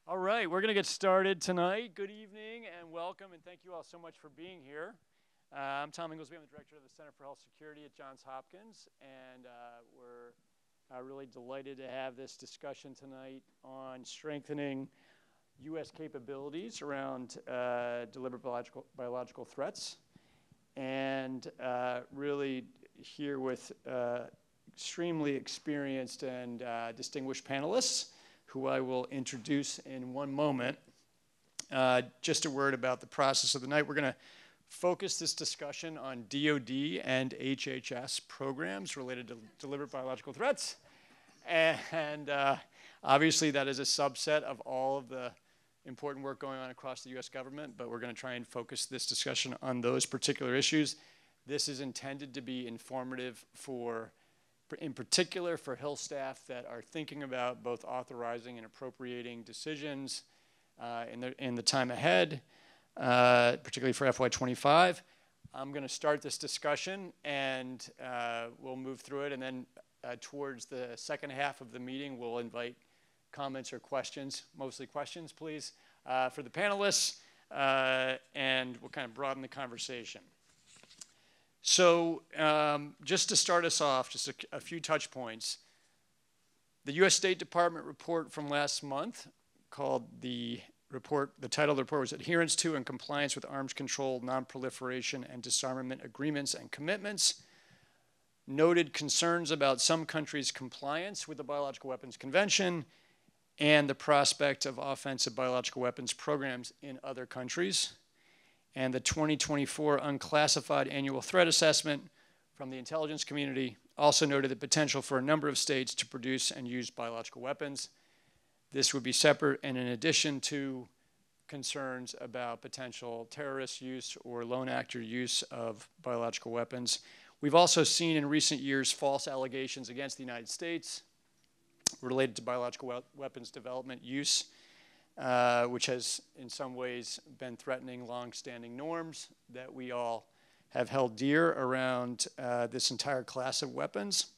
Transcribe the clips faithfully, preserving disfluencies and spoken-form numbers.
All right, we're going to get started tonight. Good evening and welcome, and thank you all so much for being here. Uh, I'm Tom Inglesby. I'm the director of the Center for Health Security at Johns Hopkins, and uh, we're uh, really delighted to have this discussion tonight on strengthening U S capabilities around uh, deliberate biological, biological threats, and uh, really here with uh, extremely experienced and uh, distinguished panelists, who I will introduce in one moment. Uh, just a word about the process of the night. We're going to focus this discussion on D O D and H H S programs related to deliberate biological threats. And uh, obviously that is a subset of all of the important work going on across the U S government, but we're going to try and focus this discussion on those particular issues. This is intended to be informative for in particular for Hill staff that are thinking about both authorizing and appropriating decisions uh, in, the, in the time ahead, uh, particularly for F Y twenty-five. I'm going to start this discussion, and uh, we'll move through it, and then uh, towards the second half of the meeting, we'll invite comments or questions, mostly questions, please, uh, for the panelists, uh, and we'll kind of broaden the conversation. So um, just to start us off, just a, a few touch points. The U S State Department report from last month called the report, the title of the report was Adherence to and Compliance with Arms Control, Nonproliferation and Disarmament Agreements and Commitments, noted concerns about some countries' compliance with the Biological Weapons Convention and the prospect of offensive biological weapons programs in other countries. And the twenty twenty-four Unclassified Annual Threat Assessment from the intelligence community also noted the potential for a number of states to produce and use biological weapons. This would be separate and in addition to concerns about potential terrorist use or lone actor use of biological weapons. We've also seen in recent years false allegations against the United States related to biological we- weapons development use, Uh, which has in some ways been threatening long-standing norms that we all have held dear around uh, this entire class of weapons.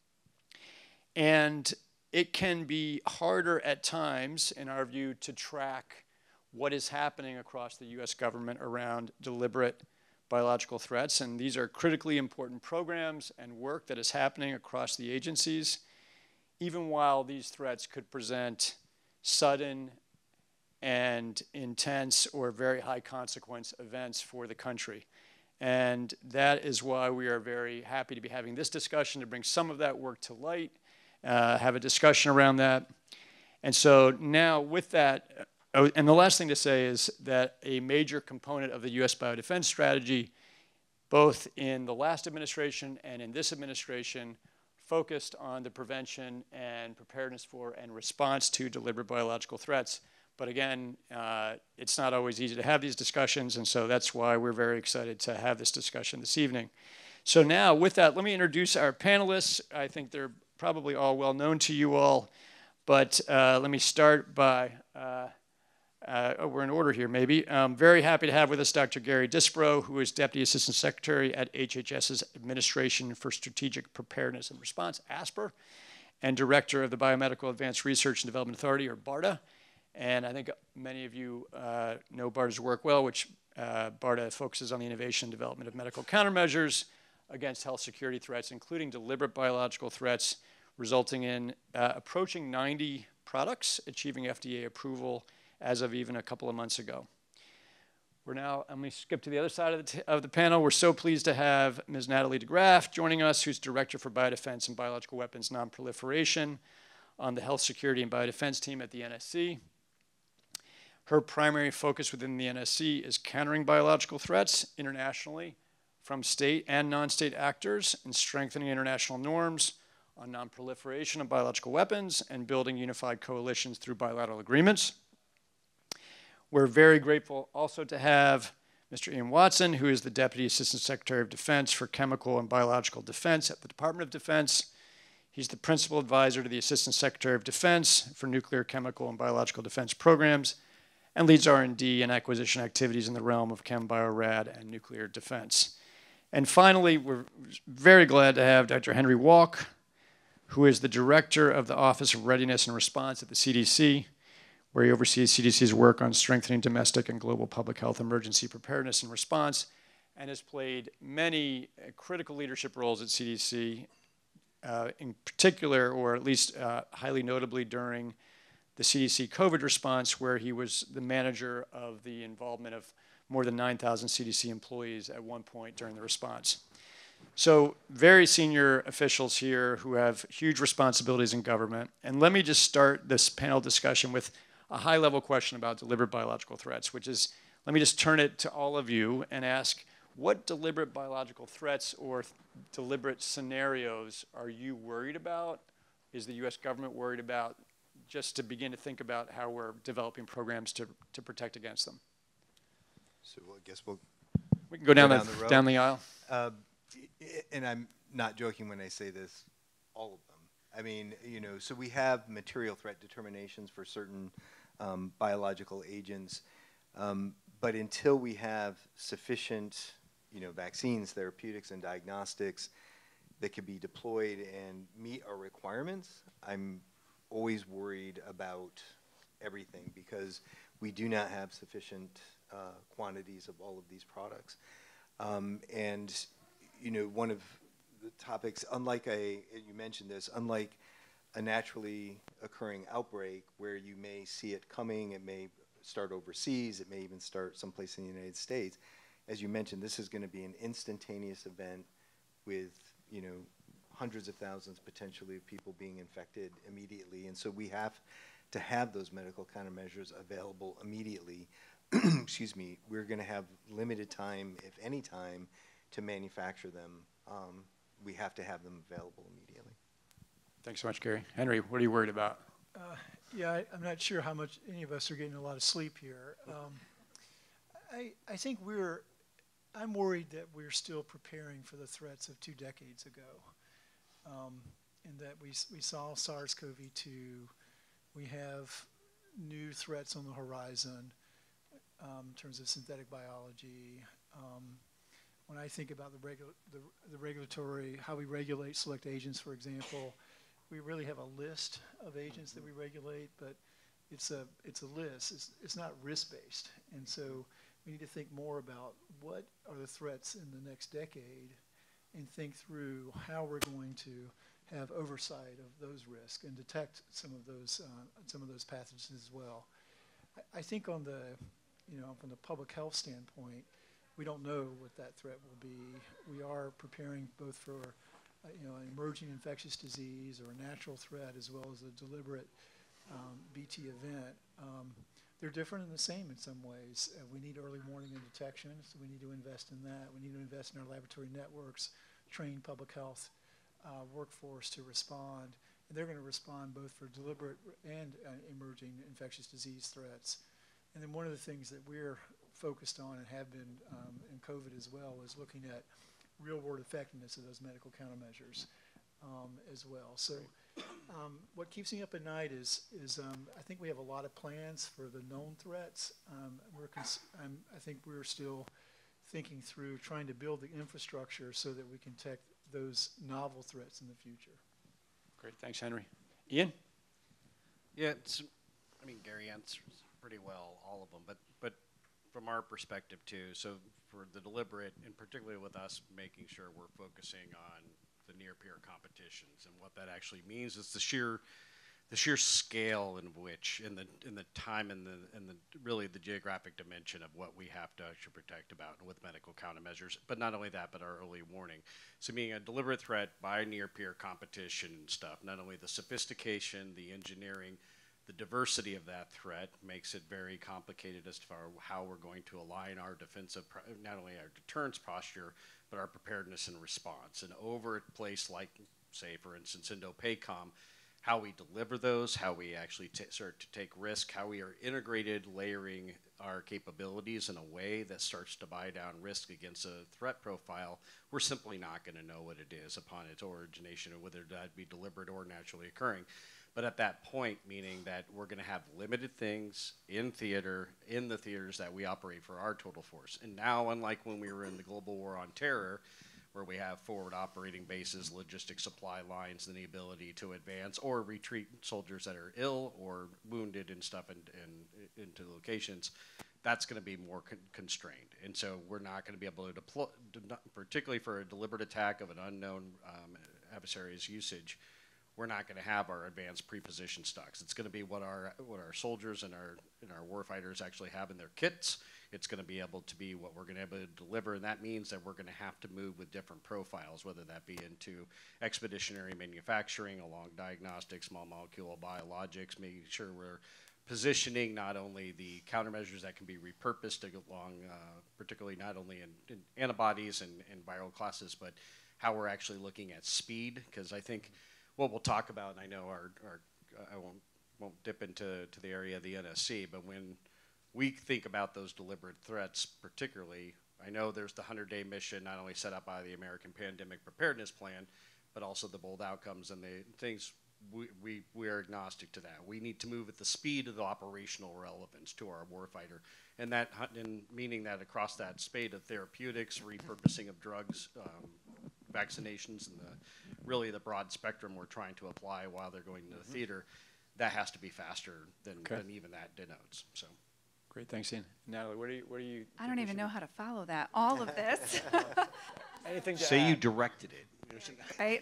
And it can be harder at times, in our view, to track what is happening across the U S government around deliberate biological threats. And these are critically important programs and work that is happening across the agencies, even while these threats could present sudden and intense or very high consequence events for the country. And that is why we are very happy to be having this discussion to bring some of that work to light, uh, have a discussion around that. And so now with that, oh, and the last thing to say is that a major component of the U S biodefense strategy, both in the last administration and in this administration, focused on the prevention and preparedness for and response to deliberate biological threats. But again, uh, it's not always easy to have these discussions, and so that's why we're very excited to have this discussion this evening. So now, with that, let me introduce our panelists. I think they're probably all well known to you all, but uh, let me start by, uh, uh, oh, we're in order here maybe. I'm very happy to have with us Doctor Gary Disbrow, who is Deputy Assistant Secretary at H H S's Administration for Strategic Preparedness and Response, ASPR, and Director of the Biomedical Advanced Research and Development Authority, or BARDA. And I think many of you uh, know BARDA's work well, which uh, BARDA focuses on the innovation and development of medical countermeasures against health security threats, including deliberate biological threats, resulting in uh, approaching ninety products achieving F D A approval as of even a couple of months ago. We're now, I'm going to skip to the other side of the, t- of the panel. We're so pleased to have Miz Natalie Graaf joining us, who's Director for Biodefense and Biological Weapons Nonproliferation on the Health Security and Biodefense team at the N S C. Her primary focus within the N S C is countering biological threats internationally from state and non-state actors and strengthening international norms on nonproliferation of biological weapons and building unified coalitions through bilateral agreements. We're very grateful also to have Mister Ian Watson, who is the Deputy Assistant Secretary of Defense for Chemical and Biological Defense at the Department of Defense. He's the Principal Advisor to the Assistant Secretary of Defense for Nuclear, Chemical, and Biological Defense Programs, and leads R and D and acquisition activities in the realm of chem, bio, rad, and nuclear defense. And finally, we're very glad to have Doctor Henry Walke, who is the Director of the Office of Readiness and Response at the C D C, where he oversees C D C's work on strengthening domestic and global public health emergency preparedness and response, and has played many uh, critical leadership roles at C D C, uh, in particular, or at least uh, highly notably during the C D C COVID response, where he was the manager of the involvement of more than nine thousand C D C employees at one point during the response. So very senior officials here who have huge responsibilities in government. And let me just start this panel discussion with a high-level question about deliberate biological threats, which is, let me just turn it to all of you and ask, what deliberate biological threats or th deliberate scenarios are you worried about? Is the U S government worried about? Just to begin to think about how we're developing programs to, to protect against them. So I guess we'll We can go down, go the, down, the, road. down the aisle. Uh, and I'm not joking when I say this, all of them. I mean, you know, so we have material threat determinations for certain um, biological agents, um, but until we have sufficient, you know, vaccines, therapeutics, and diagnostics that can be deployed and meet our requirements, I'm always worried about everything because we do not have sufficient uh, quantities of all of these products. Um, and, you know, one of the topics, unlike a, you mentioned this, unlike a naturally occurring outbreak where you may see it coming, it may start overseas, it may even start someplace in the United States. As you mentioned, this is going to be an instantaneous event with, you know, hundreds of thousands potentially of people being infected immediately. And so we have to have those medical countermeasures available immediately. Excuse me, we're going to have limited time, if any time, to manufacture them. Um, we have to have them available immediately. Thanks so much, Gary. Henry, what are you worried about? Uh, yeah, I, I'm not sure how much any of us are getting a lot of sleep here. Um, I, I think we're, I'm worried that we're still preparing for the threats of two decades ago. Um, in that we, we saw SARS CoV two, we have new threats on the horizon um, in terms of synthetic biology. Um, when I think about the, regu the, the regulatory, how we regulate select agents, for example, we really have a list of agents that we regulate, but it's a, it's a list. It's, it's not risk-based. And so we need to think more about what are the threats in the next decade and think through how we're going to have oversight of those risks and detect some of those uh, some of those pathogens as well. I, I think on the, you know, from the public health standpoint, we don't know what that threat will be. We are preparing both for, uh, you know, an emerging infectious disease or a natural threat as well as a deliberate um, B T event. Um, they're different and the same in some ways. Uh, we need early warning and detection, so we need to invest in that. We need to invest in our laboratory networks, train public health uh, workforce to respond. And they're going to respond both for deliberate and uh, emerging infectious disease threats. And then one of the things that we're focused on and have been um, in COVID as well is looking at real-world effectiveness of those medical countermeasures um, as well. So um, what keeps me up at night is, is um, I think we have a lot of plans for the known threats. Um, we're cons I'm, I think we're still thinking through trying to build the infrastructure so that we can detect those novel threats in the future. Great, thanks, Henry. Ian? Yeah, it's, I mean, Gary answers pretty well all of them, but, but from our perspective too, so for the deliberate, and particularly with us making sure we're focusing on the near-peer competitions, and what that actually means is the sheer the sheer scale in which, in the in the time and the and the really the geographic dimension of what we have to actually protect about with medical countermeasures. But not only that, but our early warning. So being a deliberate threat by near-peer competition and stuff, not only the sophistication, the engineering, the diversity of that threat makes it very complicated as far as how we're going to align our defensive, not only our deterrence posture, but our preparedness and response. And over a place like, say, for instance, Indo-PACOM, how we deliver those, how we actually start to take risk, how we are integrated, layering our capabilities in a way that starts to buy down risk against a threat profile, we're simply not going to know what it is upon its origination, or whether that be deliberate or naturally occurring. But at that point, meaning that we're going to have limited things in theater, in the theaters that we operate for our total force. And now, unlike when we were in the global war on terror, where we have forward operating bases, logistic supply lines, and the ability to advance or retreat soldiers that are ill or wounded and stuff in, in, into locations, that's going to be more con constrained. And so we're not going to be able to deploy, particularly for a deliberate attack of an unknown um, adversary's usage, we're not going to have our advanced pre-positioned stocks. It's going to be what our what our soldiers and our and our warfighters actually have in their kits. It's going to be able to be what we're going to be able to deliver, and that means that we're going to have to move with different profiles, whether that be into expeditionary manufacturing, along diagnostics, small molecule biologics, making sure we're positioning not only the countermeasures that can be repurposed along, uh, particularly not only in, in antibodies and, and viral classes, but how we're actually looking at speed, because I think what we'll talk about, and I know our, our uh, I won't won't dip into to the area of the N S C, but when we think about those deliberate threats, particularly, I know there's the hundred-day mission not only set up by the American Pandemic Preparedness Plan, but also the bold outcomes and the things. We, we, we are agnostic to that. We need to move at the speed of the operational relevance to our warfighter, and that and meaning that across that spade of therapeutics, repurposing of drugs, um, vaccinations, and the, really the broad spectrum we're trying to apply while they're going to the theater, that has to be faster than, okay. than even that denotes. So, great, thanks, Ian. Natalie, what do you? What do you? I don't even know how to follow that. All of this. Anything to say add? You directed it, right?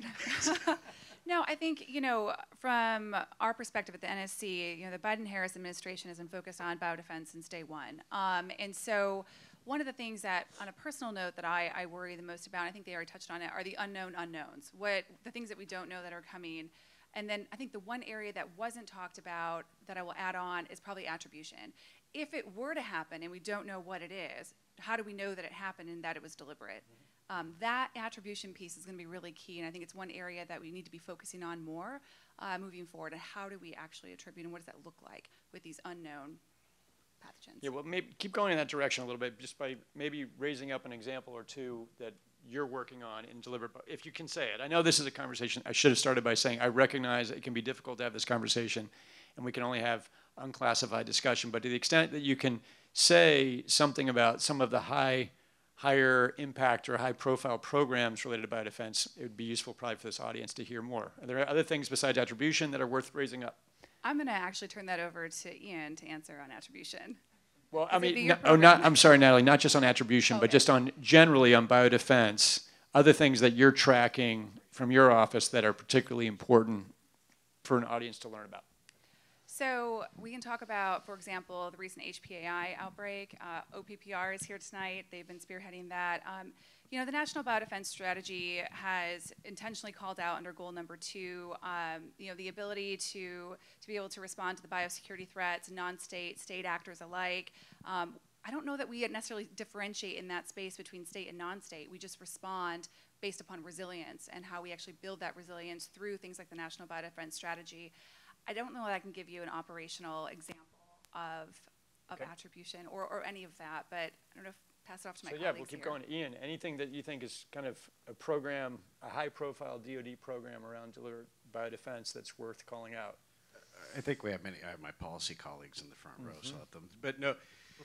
No, I think, you know, from our perspective at the N S C, you know, the Biden-Harris administration has been focused on biodefense since day one. Um, and so one of the things that, on a personal note, that I, I worry the most about, I think they already touched on it, are the unknown unknowns, what the things that we don't know that are coming. And then I think the one area that wasn't talked about that I will add on is probably attribution. If it were to happen and we don't know what it is, how do we know that it happened and that it was deliberate? Mm-hmm. Um, that attribution piece is going to be really key, and I think it's one area that we need to be focusing on more uh, moving forward. And how do we actually attribute, and what does that look like with these unknown pathogens? Yeah, well, maybe keep going in that direction a little bit, just by maybe raising up an example or two that you're working on in deliberate, if you can say it. I know this is a conversation. I should have started by saying I recognize it can be difficult to have this conversation, and we can only have unclassified discussion. But to the extent that you can say something about some of the high higher impact or high profile programs related to biodefense, it would be useful probably for this audience to hear more. Are there other things besides attribution that are worth raising up? I'm going to actually turn that over to Ian to answer on attribution. Well, I mean, no, oh, not, I'm sorry, Natalie, not just on attribution, okay. but just on generally on biodefense, other things that you're tracking from your office that are particularly important for an audience to learn about. So we can talk about, for example, the recent H P A I outbreak. Uh, O P P R is here tonight. They've been spearheading that. Um, you know, the National Biodefense Strategy has intentionally called out under goal number two, um, you know, the ability to, to be able to respond to the biosecurity threats, non-state, state actors alike. Um, I don't know that we necessarily differentiate in that space between state and non-state. We just respond based upon resilience and how we actually build that resilience through things like the National Biodefense Strategy. I don't know that I can give you an operational example of, of okay. attribution or, or any of that, but I don't know if pass it off to my so colleagues. Yeah, we'll keep here. going. Ian, anything that you think is kind of a program, a high-profile D O D program around delivered biodefense that's worth calling out? I think we have many. I have my policy colleagues in the front mm-hmm. row, so I'll let them. But no.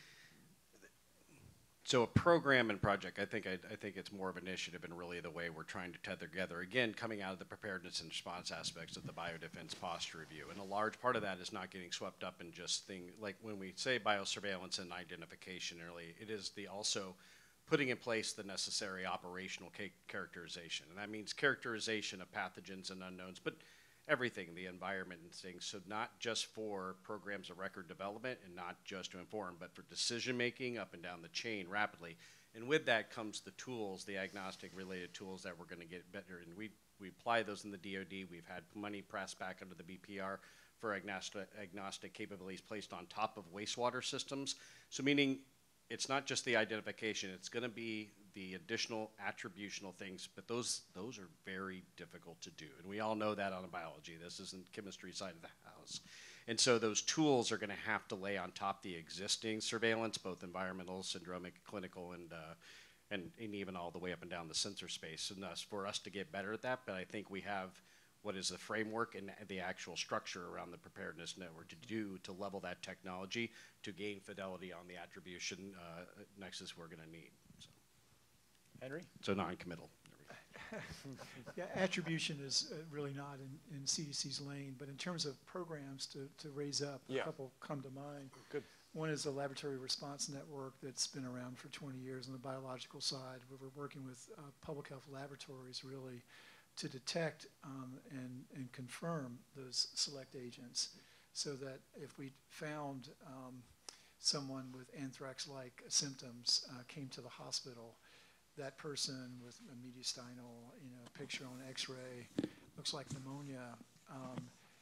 So a program and project, I think I, I think it's more of an initiative and really the way we're trying to tether together. Again, coming out of the preparedness and response aspects of the biodefense posture review. And a large part of that is not getting swept up in just things, like when we say biosurveillance and identification early, it is the also putting in place the necessary operational characterization. And that means characterization of pathogens and unknowns, but everything, the environment and things. So not just for programs of record development and not just to inform, but for decision making up and down the chain rapidly. And with that comes the tools, the agnostic related tools that we're going to get better. And we, we apply those in the D O D. We've had money pressed back under the B P R for agnostic, agnostic capabilities placed on top of wastewater systems. So meaning it's not just the identification, it's going to be the additional attributional things, but those those are very difficult to do. And we all know that on biology. This isn't chemistry side of the house. And so those tools are going to have to lay on top the existing surveillance, both environmental, syndromic, clinical, and, uh, and, and even all the way up and down the sensor space. And thus, for us to get better at that, but I think we have what is the framework and the actual structure around the preparedness network to do to level that technology to gain fidelity on the attribution uh, nexus we're going to need. So. Henry? So non-committal. yeah, attribution is uh, really not in, in C D C's lane, but in terms of programs to, to raise up, Yeah. a couple come to mind. Good. One is the Laboratory Response Network that's been around for twenty years on the biological side, where we're working with uh, public health laboratories really to detect um, and, and confirm those select agents, so that if we found um, someone with anthrax-like symptoms uh, came to the hospital, that person with a mediastinal, you know, picture on X-ray, looks like pneumonia, um,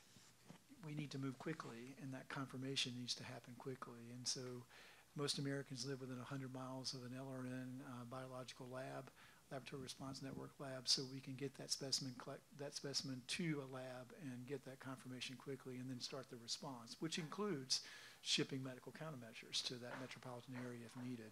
we need to move quickly, and that confirmation needs to happen quickly. And so most Americans live within one hundred miles of an L R N uh, biological lab, Laboratory Response Network lab, so we can get that specimen collect, that specimen to a lab and get that confirmation quickly, and then start the response, which includes shipping medical countermeasures to that metropolitan area if needed.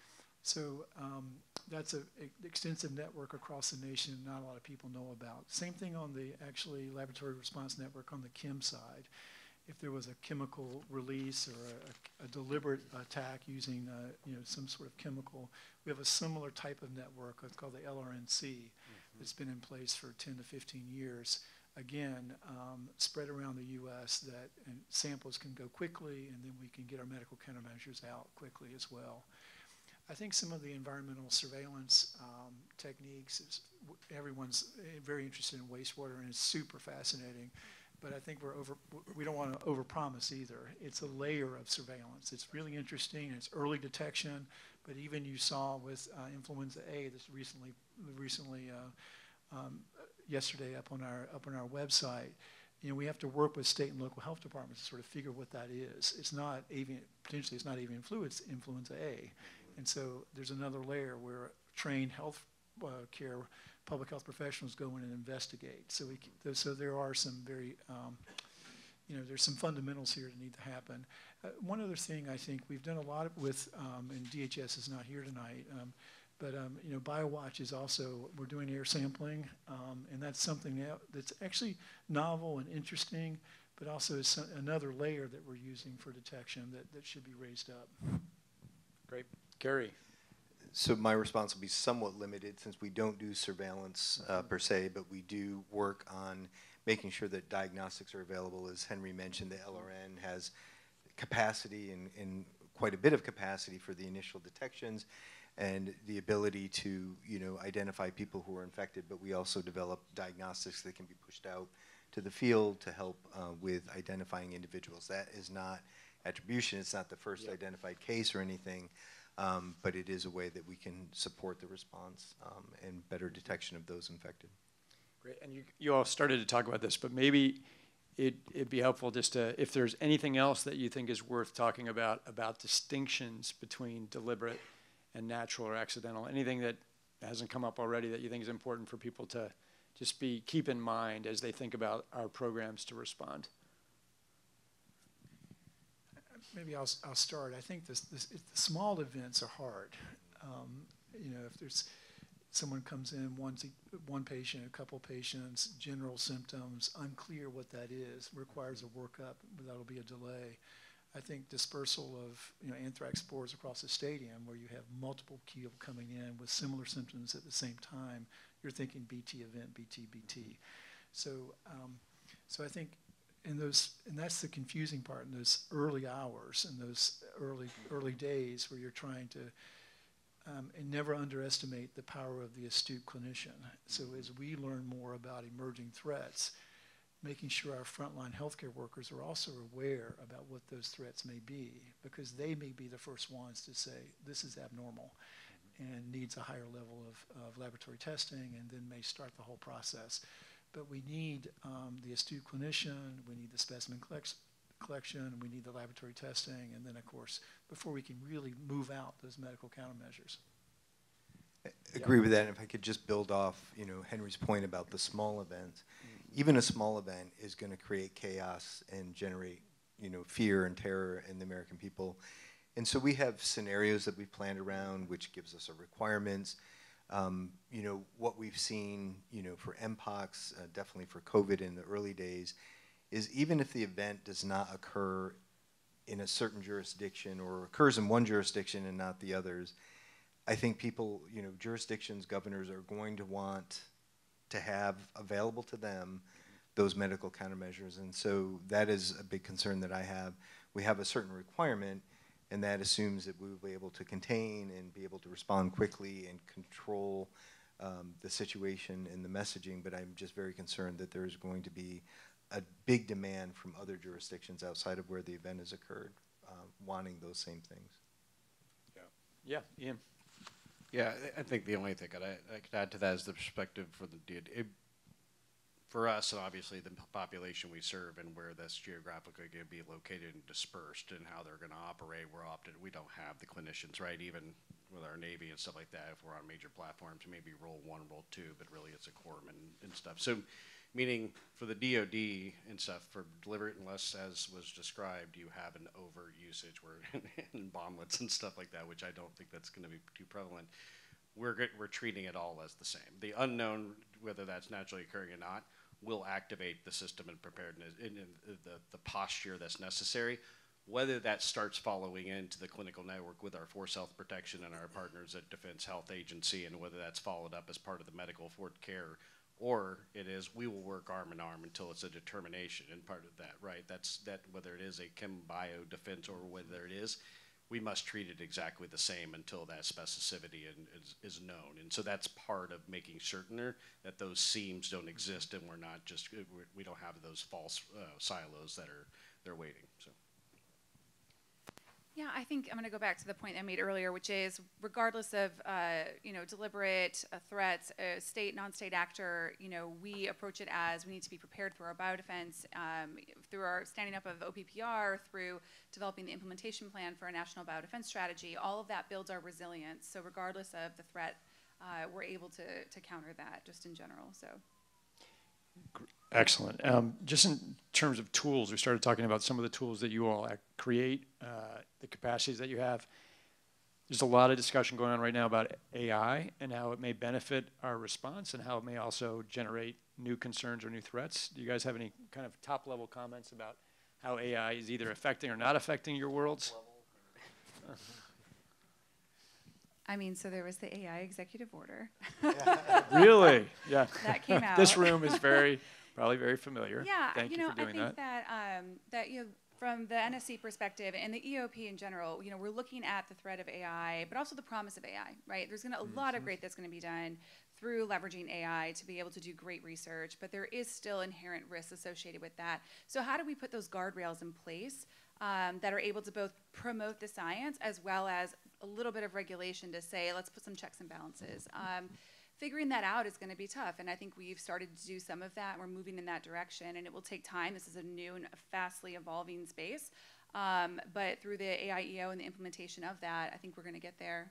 So um, that's an extensive network across the nation not a lot of people know about. Same thing on the actually Laboratory Response Network on the chem side. If there was a chemical release or a, a deliberate attack using uh, you know, some sort of chemical, we have a similar type of network. It's called the L R N C. Mm-hmm. It's been in place for ten to fifteen years. Again, um, spread around the U S that and samples can go quickly, and then we can get our medical countermeasures out quickly as well. I think some of the environmental surveillance um, techniques, is, everyone's very interested in wastewater, and it's super fascinating. But I think we're over, we don't want to overpromise either. It's a layer of surveillance. It's really interesting. It's early detection, but even you saw with uh, influenza A, this recently, recently uh, um, yesterday up on our up on our website. You know, we have to work with state and local health departments to sort of figure what that is. It's not avian, potentially it's not avian flu, it's influenza A. And so there's another layer where trained health uh, care, public health professionals go in and investigate. So we, can, so there are some very, um, you know, there's some fundamentals here that need to happen. Uh, one other thing I think we've done a lot with, um, and D H S is not here tonight, um, but um, you know, BioWatch is also, we're doing air sampling, um, and that's something that, that's actually novel and interesting, but also is some, another layer that we're using for detection that, that should be raised up. Great. Gary. So my response will be somewhat limited since we don't do surveillance uh, per se, but we do work on making sure that diagnostics are available. As Henry mentioned, the L R N has capacity and, and quite a bit of capacity for the initial detections and the ability to, you know, identify people who are infected, but we also develop diagnostics that can be pushed out to the field to help uh, with identifying individuals. That is not attribution. It's not the first yep. identified case or anything. Um, but it is a way that we can support the response um, and better detection of those infected. Great, and you, you all started to talk about this, but maybe it, it'd be helpful just to, if there's anything else that you think is worth talking about, about distinctions between deliberate and natural or accidental, anything that hasn't come up already that you think is important for people to just be, keep in mind as they think about our programs to respond. Maybe I'll, I'll start. I think this, this, if the small events are hard. Um, you know, if there's someone comes in, one, one patient, a couple patients, general symptoms, unclear what that is, requires a workup, but that'll be a delay. I think dispersal of you know anthrax spores across the stadium, where you have multiple people coming in with similar symptoms at the same time, you're thinking B T event, B T, B T. So, um, so I think. And those, and that's the confusing part in those early hours, in those early early days where you're trying to, um, and never underestimate the power of the astute clinician. So as we learn more about emerging threats, making sure our frontline healthcare workers are also aware about what those threats may be, because they may be the first ones to say this is abnormal and needs a higher level of, of laboratory testing, and then may start the whole process. But we need um, the astute clinician, we need the specimen collect collection, we need the laboratory testing, and then, of course, before we can really move out those medical countermeasures. I agree with that. And if I could just build off, you know, Henry's point about the small events, mm-hmm. even a small event is going to create chaos and generate, you know, fear and terror in the American people. And so we have scenarios that we've planned around, which gives us our requirements. Um, you know, what we've seen, you know, for M pox, uh, definitely for COVID in the early days, is even if the event does not occur in a certain jurisdiction or occurs in one jurisdiction and not the others, I think people, you know, jurisdictions, governors are going to want to have available to them those medical countermeasures. And so that is a big concern that I have. We have a certain requirement, and that assumes that we will be able to contain and be able to respond quickly and control um, the situation and the messaging, but I'm just very concerned that there's going to be a big demand from other jurisdictions outside of where the event has occurred, uh, wanting those same things. Yeah, Ian. Yeah, I I think the only thing I, I could add to that is the perspective for the D O D. It, for us, and obviously the population we serve and where that's geographically going to be located and dispersed and how they're going to operate, we're often, we don't have the clinicians, right? Even with our Navy and stuff like that, if we're on major platforms, maybe role one, role two, but really it's a corpsman and, and stuff. So meaning for the D O D and stuff, for delivery, unless as was described, you have an over usage where in bomblets and stuff like that, which I don't think that's going to be too prevalent. We're, good, we're treating it all as the same. The unknown, whether that's naturally occurring or not, will activate the system and preparedness in, in the, the posture that's necessary. Whether that starts following into the clinical network with our Force Health Protection and our partners at Defense Health Agency, and whether that's followed up as part of the medical forward care, or it is we will work arm in arm until it's a determination and part of that, right? That's that whether it is a chem bio defense or whether it is, we must treat it exactly the same until that specificity and is, is known. And so that's part of making certain that those seams don't exist and we're not just, we don't have those false uh, silos that are they're waiting. So. Yeah, I think I'm going to go back to the point I made earlier, which is regardless of uh, you know deliberate uh, threats, uh, state, non-state actor, you know we approach it as we need to be prepared through our biodefense, um, through our standing up of O P P R, through developing the implementation plan for a national biodefense strategy. All of that builds our resilience. So regardless of the threat, uh, we're able to to counter that just in general. So. Excellent. Um, just in terms of tools, we started talking about some of the tools that you all create, uh, the capacities that you have. There's a lot of discussion going on right now about A I and how it may benefit our response and how it may also generate new concerns or new threats. Do you guys have any kind of top-level comments about how A I is either affecting or not affecting your worlds? I mean, so there was the A I executive order. Really? Yeah. That came out. This room is very, probably very familiar. Yeah, Thank you you, know, for doing I think that. that, um, that you know, from the N S C perspective and the E O P in general, you know, we're looking at the threat of A I, but also the promise of A I, right? There's gonna, a mm-hmm. lot of great that's going to be done through leveraging A I to be able to do great research, but there is still inherent risks associated with that. So how do we put those guardrails in place um, that are able to both promote the science as well as a little bit of regulation to say, let's put some checks and balances. Um, figuring that out is going to be tough, and I think we've started to do some of that. We're moving in that direction, and it will take time. This is a new and fastly evolving space, um, but through the A I E O and the implementation of that, I think we're going to get there.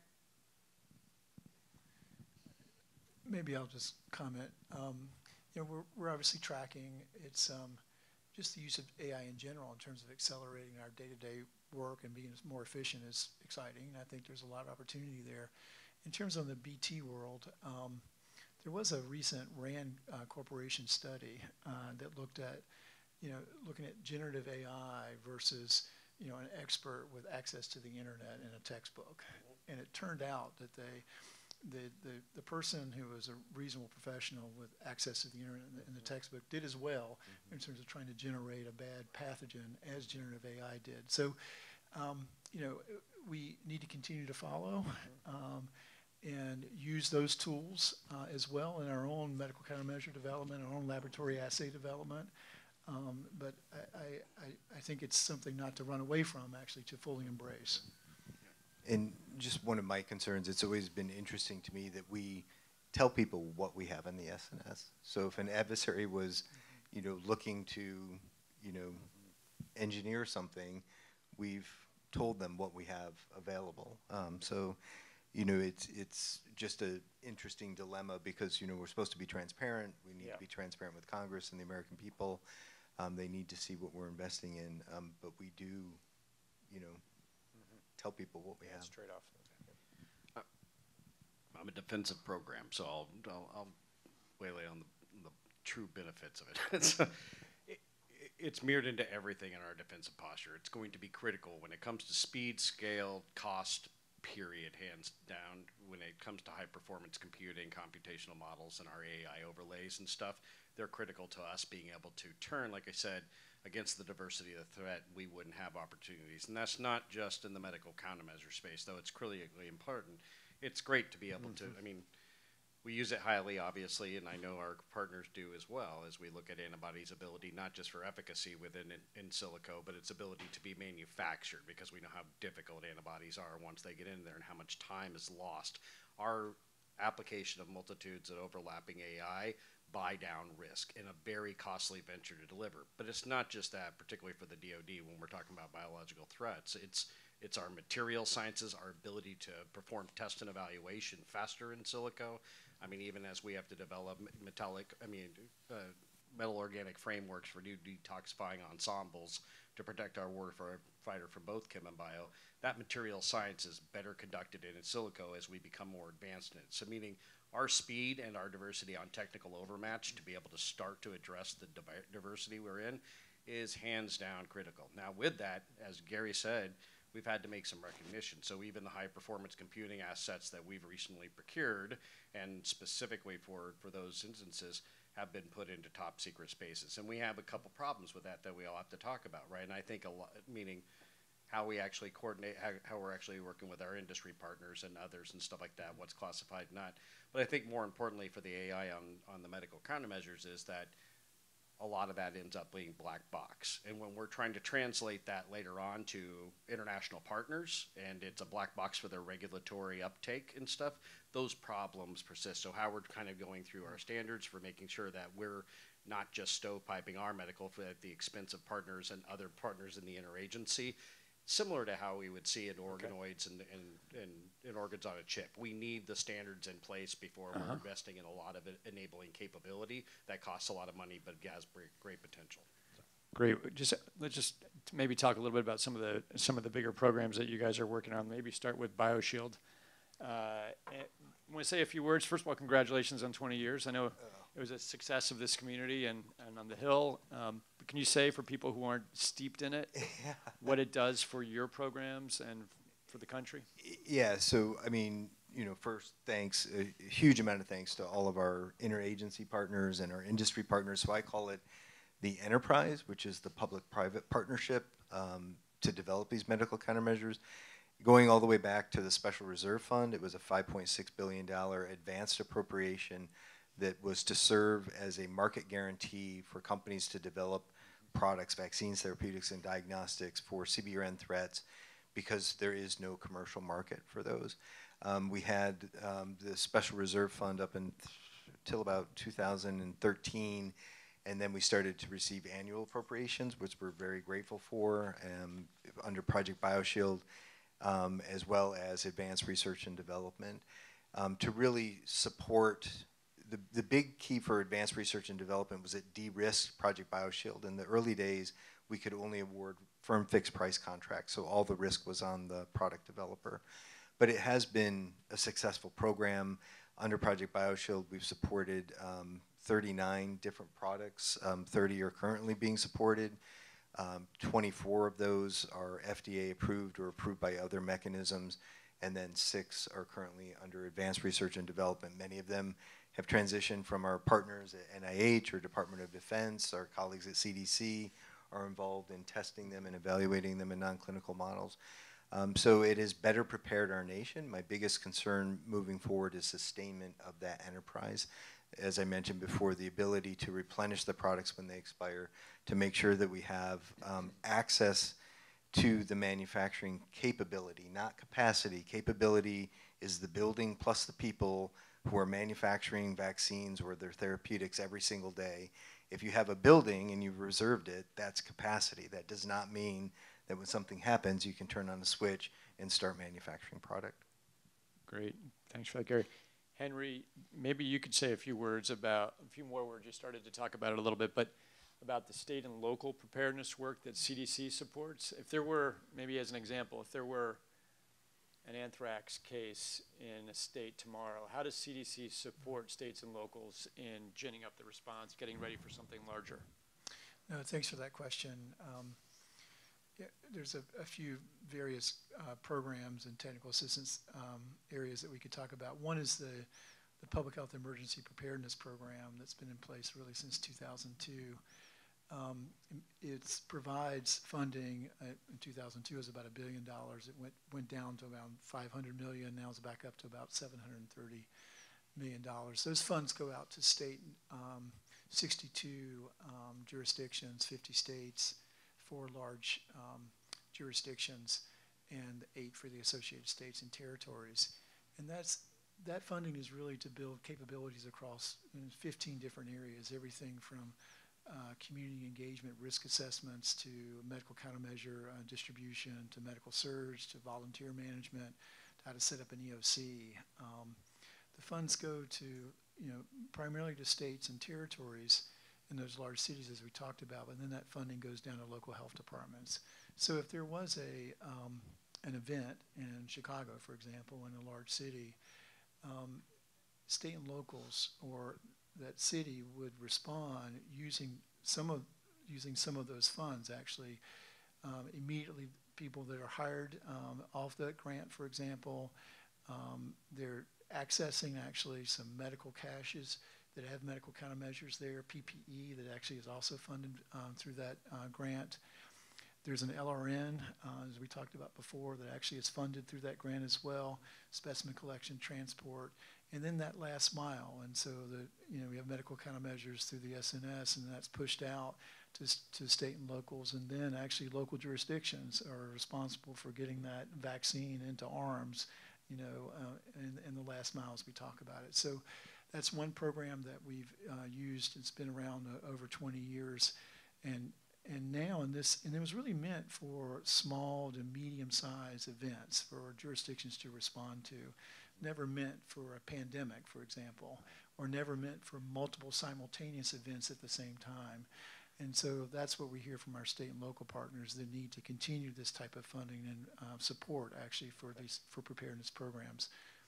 Maybe I'll just comment. Um, you know, we're, we're obviously tracking. It's um, just the use of A I in general in terms of accelerating our day-to-day work and being more efficient is exciting. And I think there's a lot of opportunity there. In terms of the B T world, um, there was a recent RAND uh, Corporation study uh, that looked at, you know, looking at generative A I versus, you know, an expert with access to the internet in a textbook. And it turned out that they, the, the, the person who was a reasonable professional with access to the internet in the, in the textbook did as well mm-hmm. in terms of trying to generate a bad pathogen as generative A I did. So, um, you know, we need to continue to follow um, and use those tools uh, as well in our own medical countermeasure development, our own laboratory assay development. Um, but I, I, I think it's something not to run away from, actually, to fully embrace. And just one of my concerns, it's always been interesting to me that we tell people what we have in the S N S. So if an adversary was, you know, looking to, you know, engineer something, we've told them what we have available. Um, so, you know, it's it's just an interesting dilemma because, you know, we're supposed to be transparent. We need yeah. to be transparent with Congress and the American people. Um, they need to see what we're investing in, um, but we do, you know, tell people what we yeah, have. Straight off. Uh, I'm a defensive program, so I'll, I'll, I'll waylay on the, the true benefits of it. it's, uh, it. It's mirrored into everything in our defensive posture. It's going to be critical when it comes to speed, scale, cost, period, hands down, when it comes to high performance computing, computational models, and our A I overlays and stuff. They're critical to us being able to turn, like I said, against the diversity of the threat, we wouldn't have opportunities. And that's not just in the medical countermeasure space, though it's critically important. It's great to be able mm-hmm. to, I mean, we use it highly, obviously, and I know our partners do as well, as we look at antibodies' ability, not just for efficacy within in, in silico, but its ability to be manufactured, because we know how difficult antibodies are once they get in there and how much time is lost. Our application of multitudes of overlapping A I buy down risk in a very costly venture to deliver. But it's not just that, particularly for the D O D when we're talking about biological threats. It's It's our material sciences, our ability to perform test and evaluation faster in silico. I mean, even as we have to develop metallic, I mean, uh, metal organic frameworks for new detoxifying ensembles to protect our warfighter from both chem and bio, that material science is better conducted in silico as we become more advanced in it. So meaning our speed and our diversity on technical overmatch to be able to start to address the diversity we're in is hands down critical. Now with that, as Gary said, we've had to make some recognition. So even the high performance computing assets that we've recently procured, and specifically for, for those instances, have been put into top secret spaces. And we have a couple problems with that that we all have to talk about, right? And I think a lot, meaning how we actually coordinate, how, how we're actually working with our industry partners and others and stuff like that, what's classified, not. But I think more importantly for the A I on, on the medical countermeasures is that a lot of that ends up being black box. And when we're trying to translate that later on to international partners, and it's a black box for their regulatory uptake and stuff, those problems persist. So how we're kind of going through our standards for making sure that we're not just stovepiping our medical for at the expense of partners and other partners in the interagency, similar to how we would see in organoids okay. and, and, and, and organs on a chip. We need the standards in place before uh-huh. we're investing in a lot of enabling capability that costs a lot of money but has great, great potential. Great. Just let's just maybe talk a little bit about some of the some of the bigger programs that you guys are working on. Maybe start with BioShield. Uh, I want to say a few words. First of all, congratulations on twenty years. I know it was a success of this community and, and on the Hill. Um, but can you say for people who aren't steeped in it, yeah. what it does for your programs and for the country? Yeah, so I mean, you know, first thanks, a huge amount of thanks to all of our interagency partners and our industry partners. So I call it the enterprise, which is the public-private partnership um, to develop these medical countermeasures. Going all the way back to the Special Reserve Fund, it was a five point six billion dollars advanced appropriation that was to serve as a market guarantee for companies to develop products, vaccines, therapeutics, and diagnostics for C B R N threats, because there is no commercial market for those. Um, we had um, the Special Reserve Fund up until about two thousand thirteen, and then we started to receive annual appropriations, which we're very grateful for, um, under Project BioShield, um, as well as advanced research and development, um, to really support. The, the big key for advanced research and development was it de-risked Project BioShield. In the early days, we could only award firm fixed price contracts, so all the risk was on the product developer. But it has been a successful program. Under Project BioShield, we've supported um, thirty-nine different products. Um, thirty are currently being supported. Um, twenty-four of those are F D A approved or approved by other mechanisms, and then six are currently under advanced research and development. Many of them have transitioned from our partners at N I H or Department of Defense. Our colleagues at C D C are involved in testing them and evaluating them in non-clinical models. Um, so it has better prepared our nation. My biggest concern moving forward is sustainment of that enterprise. As I mentioned before, the ability to replenish the products when they expire, to make sure that we have um, access to the manufacturing capability, not capacity. Capability is the building plus the people who are manufacturing vaccines or their therapeutics every single day. If you have a building and you've reserved it, that's capacity. That does not mean that when something happens, you can turn on a switch and start manufacturing product. Great, thanks for that, Gary. Henry, maybe you could say a few words about, a few more words, you started to talk about it a little bit, but about the state and local preparedness work that C D C supports. If there were, maybe as an example, if there were an anthrax case in a state tomorrow, how does C D C support states and locals in ginning up the response, getting ready for something larger? No, thanks for that question. Um, Yeah, there's a, a few various uh, programs and technical assistance um, areas that we could talk about. One is the, the Public Health Emergency Preparedness Program that's been in place really since two thousand two. Um, it provides funding. Uh, in two thousand two, it was about a billion dollars. It went went down to around five hundred million. Now it's back up to about seven hundred thirty million dollars. Those funds go out to state, um, sixty-two um, jurisdictions, fifty states, four large um, jurisdictions, and eight for the Associated States and Territories. And that's that funding is really to build capabilities across fifteen different areas, everything from Uh, community engagement risk assessments to medical countermeasure uh, distribution to medical surge to volunteer management to how to set up an E O C. Um, the funds go to, you know, primarily to states and territories in those large cities as we talked about, but then that funding goes down to local health departments. So if there was a um, an event in Chicago, for example, in a large city, um, state and locals or that city would respond using some of using some of those funds actually um, immediately. People that are hired um, off that grant, for example, um, they're accessing actually some medical caches that have medical countermeasures there, P P E that actually is also funded um, through that uh, grant. There's an L R N, uh, as we talked about before, that actually is funded through that grant as well, specimen collection, transport, and then that last mile. And so the, you know, we have medical countermeasures through the S N S, and that's pushed out to, to state and locals, and then actually local jurisdictions are responsible for getting that vaccine into arms, you know, uh, in, in the last mile as we talk about it. So that's one program that we've uh, used. It's been around uh, over twenty years, and And now in this, and it was really meant for small to medium-sized events for jurisdictions to respond to. Never meant for a pandemic, for example, or never meant for multiple simultaneous events at the same time. And so that's what we hear from our state and local partners, the need to continue this type of funding and uh, support actually for these for preparedness programs.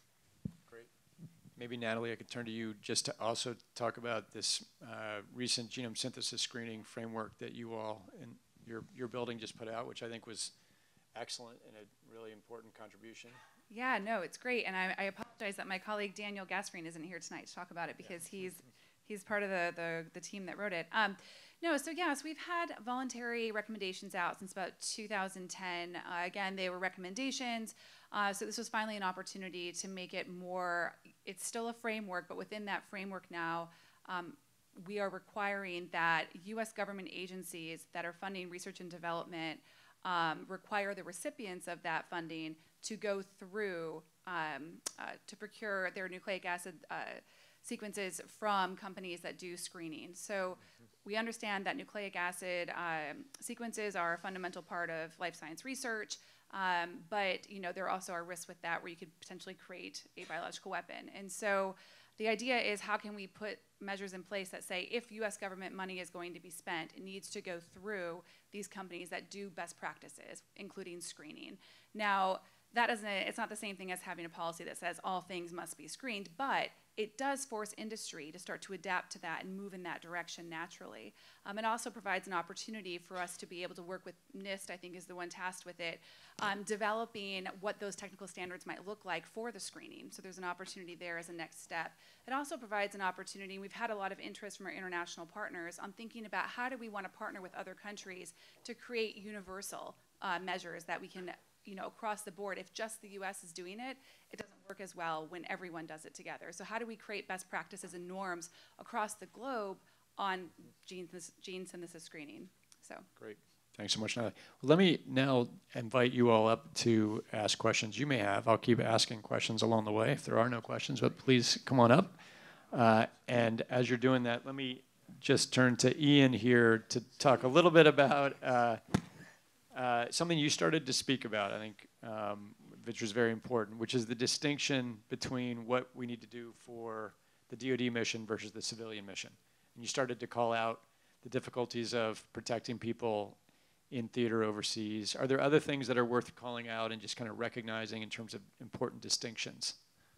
Great. Maybe Natalie, I could turn to you just to also talk about this uh, recent genome synthesis screening framework that you all in your your building just put out, which I think was excellent and a really important contribution. Yeah, no, it's great, and I, I apologize that my colleague Daniel Gasparine isn't here tonight to talk about it because yeah. he's he's part of the, the the team that wrote it. Um, no, so yes, we've had voluntary recommendations out since about two thousand ten. Uh, again, they were recommendations. Uh, so this was finally an opportunity to make it more, it's still a framework, but within that framework now, um, we are requiring that U S government agencies that are funding research and development um, require the recipients of that funding to go through, um, uh, to procure their nucleic acid uh, sequences from companies that do screening. So we understand that nucleic acid um, sequences are a fundamental part of life science research. Um, but you know, there also are risks with that where you could potentially create a biological weapon. And so the idea is, how can we put measures in place that say if U S government money is going to be spent, it needs to go through these companies that do best practices, including screening. Now, that isn't, it's not the same thing as having a policy that says all things must be screened, but it does force industry to start to adapt to that and move in that direction naturally. Um, it also provides an opportunity for us to be able to work with NIST, I think is the one tasked with it, um, developing what those technical standards might look like for the screening. So there's an opportunity there as a next step. It also provides an opportunity, and we've had a lot of interest from our international partners on thinking about how do we want to partner with other countries to create universal uh, measures that we can, you know, across the board. If just the U S is doing it, it doesn't work as well when everyone does it together. So how do we create best practices and norms across the globe on gene, gene synthesis screening? So great. Thanks so much, Natalie. Well, let me now invite you all up to ask questions you may have. I'll keep asking questions along the way if there are no questions, but please come on up. Uh, and as you're doing that, let me just turn to Ian here to talk a little bit about uh, uh, something you started to speak about, I think, um, which was very important, which is the distinction between what we need to do for the D O D mission versus the civilian mission. And you started to call out the difficulties of protecting people in theater overseas. Are there other things that are worth calling out and just kind of recognizing in terms of important distinctions?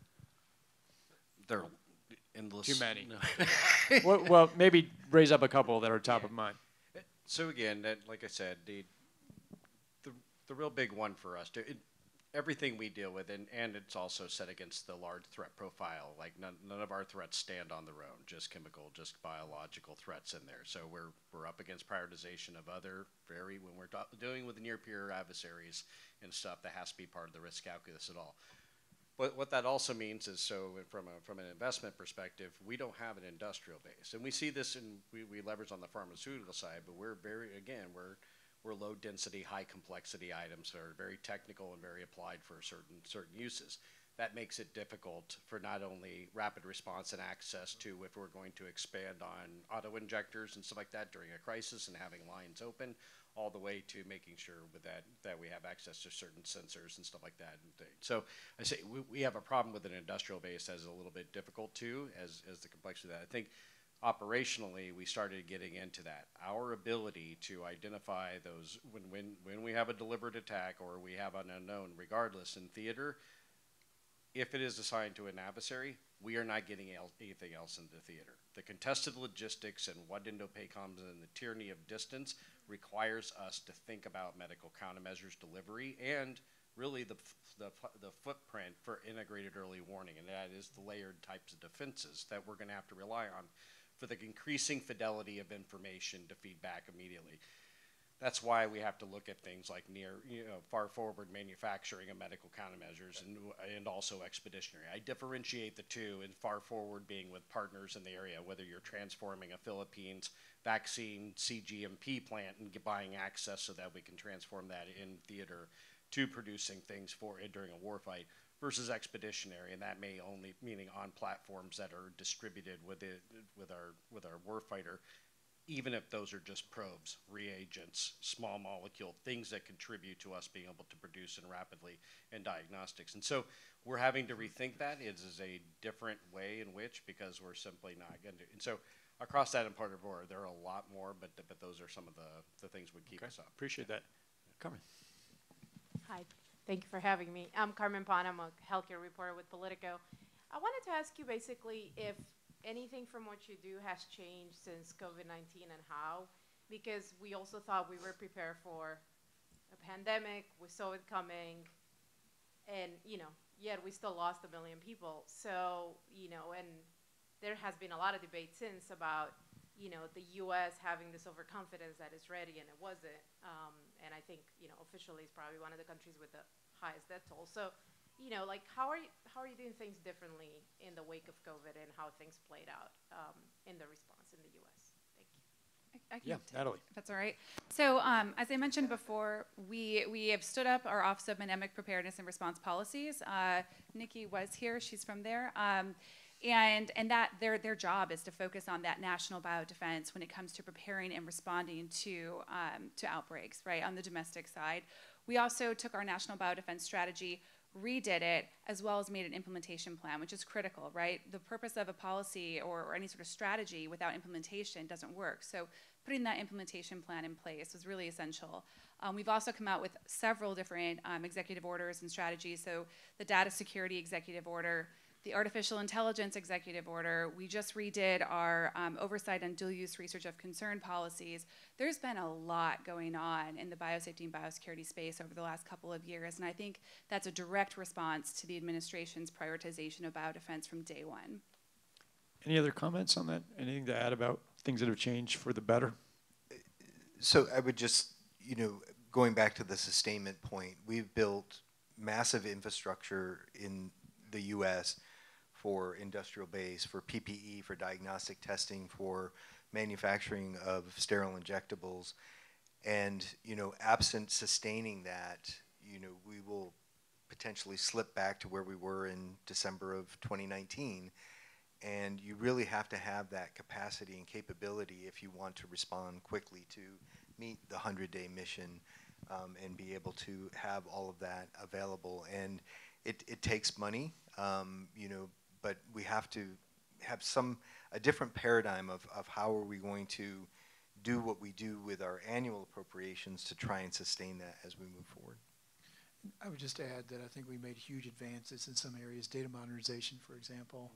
There are endless. Too many. No. well, well, maybe raise up a couple that are top yeah. of mind. So again, that, like I said, the the real big one for us, to, it, everything we deal with, and, and it's also set against the large threat profile. Like none, none of our threats stand on their own, just chemical, just biological threats in there. So we're, we're up against prioritization of other very, when we're dealing with near peer adversaries and stuff, that has to be part of the risk calculus at all. But what that also means is, so from a, from an investment perspective, we don't have an industrial base. And we see this, in, we, we leverage on the pharmaceutical side, but we're very, again, we're, we're low density, high complexity items that are very technical and very applied for certain, certain uses. That makes it difficult for not only rapid response and access to, if we're going to expand on auto injectors and stuff like that during a crisis and having lines open, all the way to making sure with that that we have access to certain sensors and stuff like that. So I say we, we have a problem with an industrial base that's a little bit difficult too, as, as the complexity of that. I think operationally we started getting into that. Our ability to identify those, when, when, when we have a deliberate attack or we have an unknown, regardless in theater, if it is assigned to an adversary, we are not getting el anything else in the theater. The contested logistics and what Indo-PACOMs and the tyranny of distance requires us to think about medical countermeasures delivery and really the, the, the footprint for integrated early warning, and that is the layered types of defenses that we're going to have to rely on for the increasing fidelity of information to feed back immediately. That's why we have to look at things like near, you know, far forward manufacturing of medical countermeasures and, and also expeditionary. I differentiate the two, in far forward being with partners in the area, whether you're transforming a Philippines vaccine C G M P plant and buying access so that we can transform that in theater to producing things for it during a warfight, versus expeditionary, and that may only meaning on platforms that are distributed with it, with our with our warfighter, even if those are just probes, reagents, small molecule, things that contribute to us being able to produce and rapidly in diagnostics. And so we're having to rethink that. It is a different way in which, because we're simply not going to. And so across that and part of war, there are a lot more, but but those are some of the, the things that would keep Okay. us up. Appreciate that. Carmen. Hi, thank you for having me. I'm Carmen Pan, I'm a healthcare reporter with Politico. I wanted to ask you basically if anything from what you do has changed since COVID nineteen and how, because we also thought we were prepared for a pandemic, we saw it coming, and you know, yet we still lost a million people. So, you know, and there has been a lot of debate since about, you know, the U S having this overconfidence that it's ready and it wasn't. Um, and I think, you know, officially it's probably one of the countries with the highest death toll. So, you know, like how are you, how are you doing things differently in the wake of COVID and how things played out um, in the response in the U S? Thank you. I, I can Yeah, take Natalie. it, if that's all right. So um, as I mentioned before, we, we have stood up our Office of Pandemic Preparedness and Response Policies. Uh, Nikki was here, she's from there. Um, And, and that their, their job is to focus on that national biodefense when it comes to preparing and responding to, um, to outbreaks, right, on the domestic side. We also took our national biodefense strategy, redid it, as well as made an implementation plan, which is critical, right? The purpose of a policy or, or any sort of strategy without implementation doesn't work. So putting that implementation plan in place was really essential. Um, we've also come out with several different um, executive orders and strategies. So the data security executive order, the artificial intelligence executive order, we just redid our um, oversight on dual use research of concern policies. There's been a lot going on in the biosafety and biosecurity space over the last couple of years, and I think that's a direct response to the administration's prioritization of biodefense from day one. Any other comments on that? Anything to add about things that have changed for the better? So I would just, you know, going back to the sustainment point, we've built massive infrastructure in the U S for industrial base, for P P E, for diagnostic testing, for manufacturing of sterile injectables. And, you know, absent sustaining that, you know, we will potentially slip back to where we were in December of twenty nineteen. And you really have to have that capacity and capability if you want to respond quickly to meet the hundred-day mission um, and be able to have all of that available. And it, it takes money, um, you know, but we have to have some, a different paradigm of, of how are we going to do what we do with our annual appropriations to try and sustain that as we move forward. I would just add that I think we made huge advances in some areas, data modernization, for example.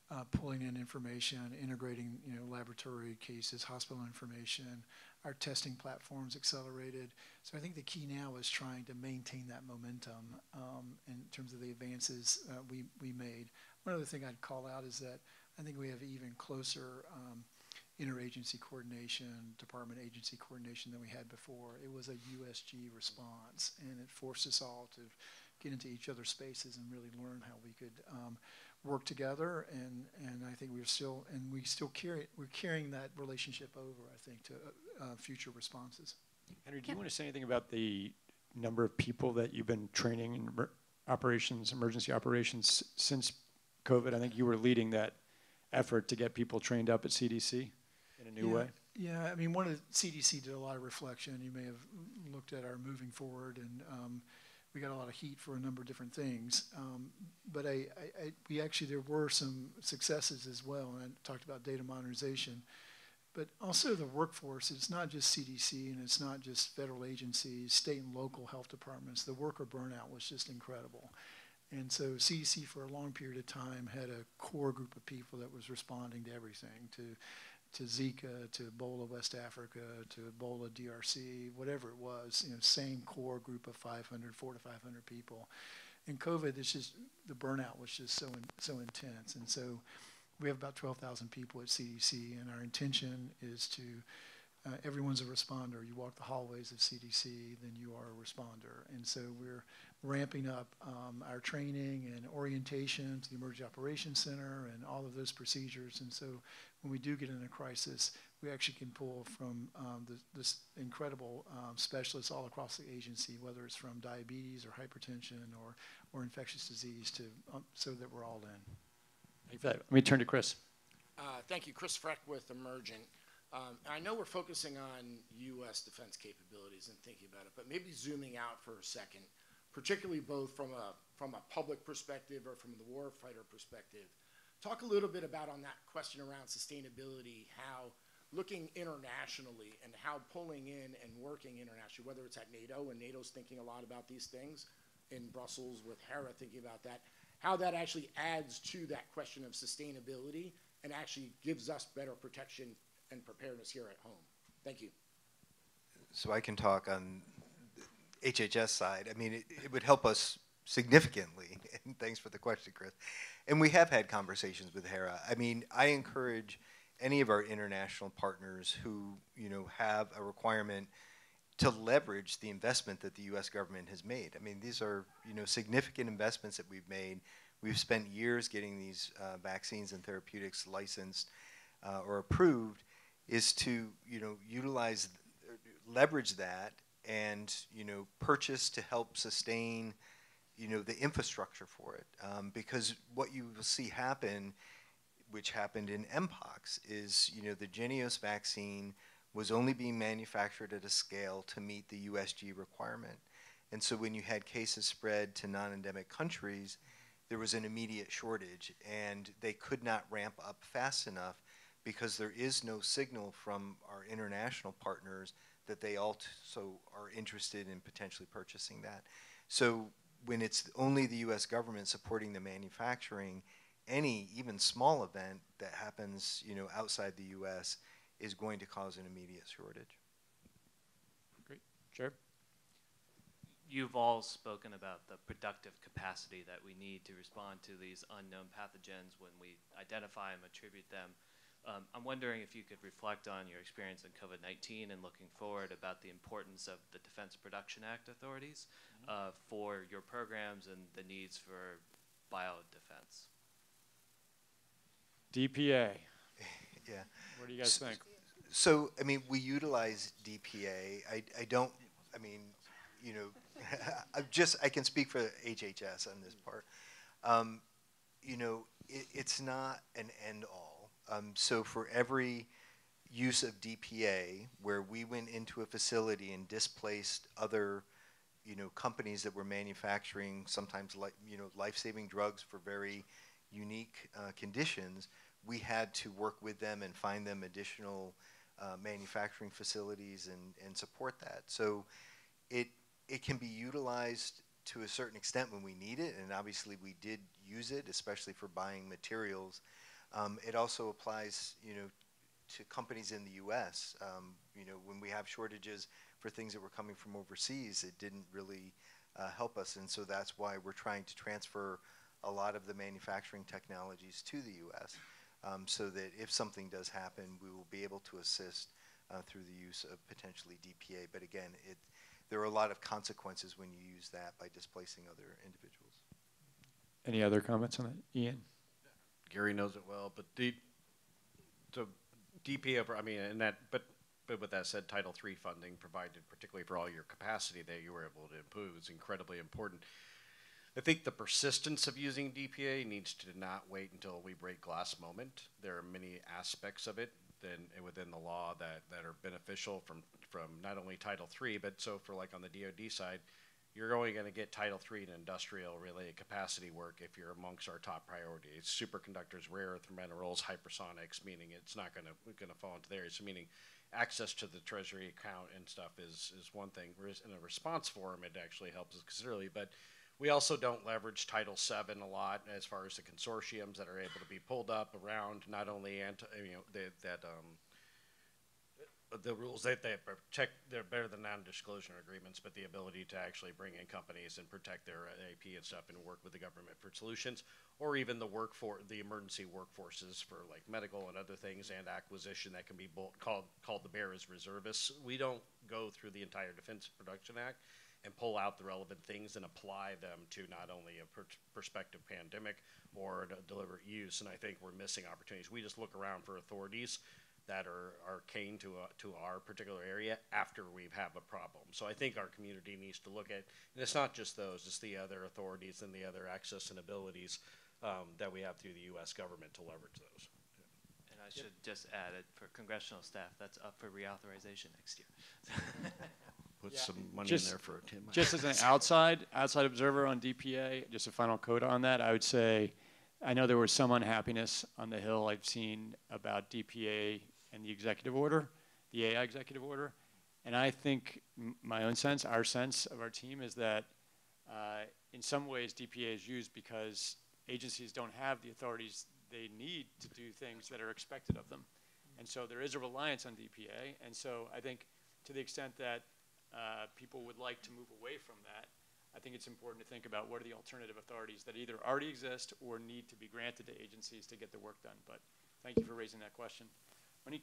uh, pulling in information, integrating, you know, laboratory cases, hospital information. Our testing platforms accelerated. So I think the key now is trying to maintain that momentum um, in terms of the advances uh, we, we made. One other thing I'd call out is that I think we have even closer um, interagency coordination, department agency coordination than we had before. It was a U S G response, and it forced us all to get into each other's spaces and really learn how we could um, work together. And, and I think we're still, and we still carry, we're carrying that relationship over, I think, to uh, uh, future responses. Henry, do you want to say anything about the number of people that you've been training in emer operations, emergency operations since COVID? I think you were leading that effort to get people trained up at C D C in a new yeah, way. Yeah, I mean, one of the C D C did a lot of reflection. You may have looked at our moving forward, and um, we got a lot of heat for a number of different things. Um, but I, I, I, we actually, there were some successes as well, and I talked about data modernization. But also the workforce, it's not just C D C, and it's not just federal agencies, state and local health departments. The worker burnout was just incredible. And so C D C for a long period of time had a core group of people that was responding to everything, to, to Zika, to Ebola West Africa, to Ebola D R C, whatever it was, you know, same core group of five hundred, four to five hundred people. In COVID, it's just, the burnout was just so, in, so intense. And so we have about twelve thousand people at C D C, and our intention is to, uh, everyone's a responder. You walk the hallways of C D C, then you are a responder. And so we're ramping up um, our training and orientation to the Emergency Operations Center and all of those procedures. And so when we do get in a crisis, we actually can pull from um, the, this incredible um, specialists all across the agency, whether it's from diabetes or hypertension or, or infectious disease, to um, so that we're all in. Let me turn to Chris. Uh, thank you. Chris Freck with Emergent. Um, I know we're focusing on U S defense capabilities and thinking about it, but maybe zooming out for a second, particularly both from a, from a public perspective or from the warfighter perspective. Talk a little bit about, on that question around sustainability, how looking internationally and how pulling in and working internationally, whether it's at NATO, and NATO's thinking a lot about these things, in Brussels with Hera thinking about that, how that actually adds to that question of sustainability and actually gives us better protection and preparedness here at home. Thank you. So I can talk on the H H S side. I mean, it, it would help us significantly, and thanks for the question, Chris. And we have had conversations with Hera. I mean, I encourage any of our international partners who, you know, have a requirement to leverage the investment that the U S government has made. I mean, these are, you know, significant investments that we've made. We've spent years getting these uh, vaccines and therapeutics licensed uh, or approved, is to, you know, utilize, leverage that and, you know, purchase to help sustain, you know, the infrastructure for it. Um, because what you will see happen, which happened in mpox, is, you know, the Jynneos vaccine was only being manufactured at a scale to meet the U S G requirement. And so when you had cases spread to non-endemic countries, there was an immediate shortage, and they could not ramp up fast enough because there is no signal from our international partners that they also are interested in potentially purchasing that. So when it's only the U S government supporting the manufacturing, any even small event that happens, you know, outside the U S is going to cause an immediate shortage. Great. Chair? You've all spoken about the productive capacity that we need to respond to these unknown pathogens when we identify them, attribute them. Um, I'm wondering if you could reflect on your experience in COVID nineteen and looking forward about the importance of the Defense Production Act authorities uh, for your programs and the needs for biodefense. D P A. Yeah. What do you guys so, think? So, I mean, we utilize D P A. I, I don't, I mean, you know, I just, I can speak for H H S on this part. Um, you know, it, it's not an end all. Um, so for every use of D P A where we went into a facility and displaced other, you know, companies that were manufacturing sometimes, like, you know, life-saving drugs for very unique uh, conditions, we had to work with them and find them additional uh, manufacturing facilities and, and support that. So it, it can be utilized to a certain extent when we need it, and obviously we did use it, especially for buying materials. Um, it also applies, you know, to companies in the U S. Um, you know, when we have shortages for things that were coming from overseas, it didn't really uh, help us, and so that's why we're trying to transfer a lot of the manufacturing technologies to the U S, um, so that if something does happen, we will be able to assist uh, through the use of potentially D P A. But again, it, there are a lot of consequences when you use that by displacing other individuals. Any other comments on that? Ian? Gary knows it well, but the, so D P A, I mean, and that, but, but with that said, Title three funding provided, particularly for all your capacity that you were able to improve, is incredibly important. I think the persistence of using D P A needs to not wait until we break glass moment. There are many aspects of it then within the law that, that are beneficial from, from not only Title three, but so for like on the D O D side, you're only going to get Title three and industrial related capacity work if you're amongst our top priorities. Superconductors, rare earth minerals, hypersonics, meaning it's not going to going to fall into there. So meaning access to the Treasury account and stuff is, is one thing. Whereas in a response forum, it actually helps us considerably. But we also don't leverage Title seven a lot as far as the consortiums that are able to be pulled up around not only anti, you know, they, that um, the rules that they protect, they're better than non-disclosure agreements, but the ability to actually bring in companies and protect their A P and stuff and work with the government for solutions, or even the work for the emergency workforces for like medical and other things and acquisition that can be called called the bear as reservists. We don't go through the entire Defense Production Act and pull out the relevant things and apply them to not only a per prospective pandemic or a deliberate use. And I think we're missing opportunities. We just look around for authorities that are arcane to, uh, to our particular area after we have a problem. So I think our community needs to look at, and it's not just those, it's the other authorities and the other access and abilities um, that we have through the U S government to leverage those. And I should just add it for congressional staff, that's up for reauthorization next year. Put Yeah. some money Just- in there for a ten. Just as an outside outside observer on D P A, just a final quote on that, I would say, I know there was some unhappiness on the Hill I've seen about D P A and the executive order, the A I executive order, and I think m my own sense, our sense of our team is that uh, in some ways D P A is used because agencies don't have the authorities they need to do things that are expected of them, and so there is a reliance on D P A, and so I think to the extent that Uh, people would like to move away from that, I think it's important to think about what are the alternative authorities that either already exist or need to be granted to agencies to get the work done. But thank you for raising that question. Monique?